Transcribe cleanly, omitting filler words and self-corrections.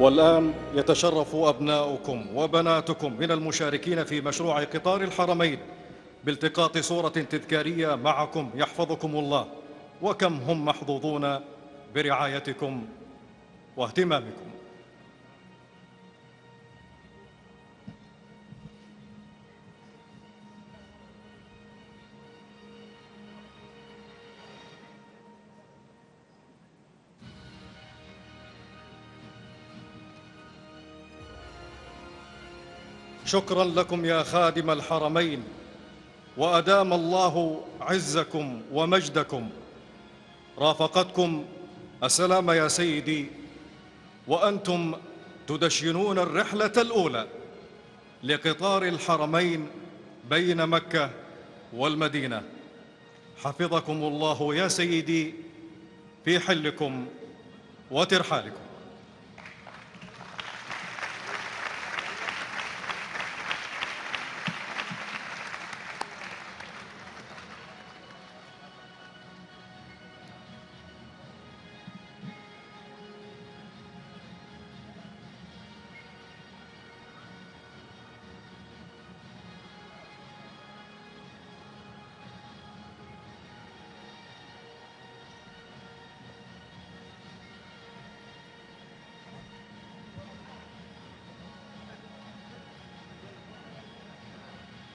والآن يتشرف أبناؤكم وبناتكم من المشاركين في مشروع قطار الحرمين بالتقاط صورة تذكارية معكم يحفظكم الله، وكم هم محظوظون برعايتكم واهتمامكم. شكرا لكم يا خادم الحرمين، وأدام الله عزكم ومجدكم. رافقتكم السلامة يا سيدي، وأنتم تدشنون الرحلة الأولى لقطار الحرمين بين مكة والمدينة. حفظكم الله يا سيدي في حلكم وترحالكم.